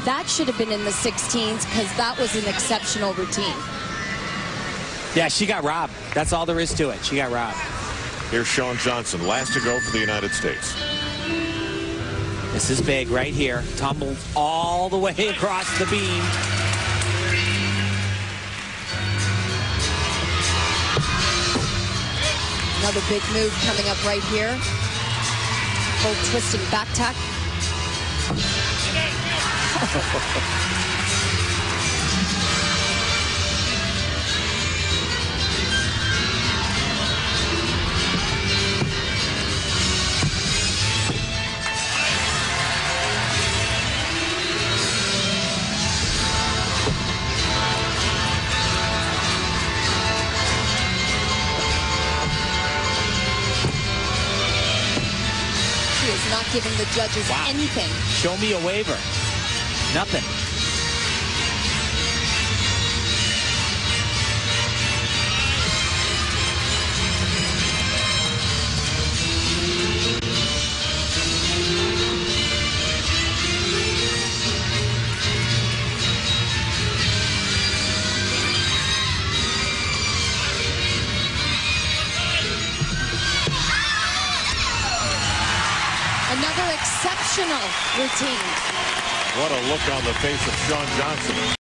That should have been in the 16s because that was an exceptional routine. Yeah, she got robbed. That's all there is to it. She got robbed. Here's Shawn Johnson, last to go for the United States. This is big right here. Tumbled all the way across the beam. Another big move coming up right here. Full twisting back tack. She is not giving the judges anything. Show me a waiver. Nothing. Another exceptional routine. What a look on the face of Shawn Johnson.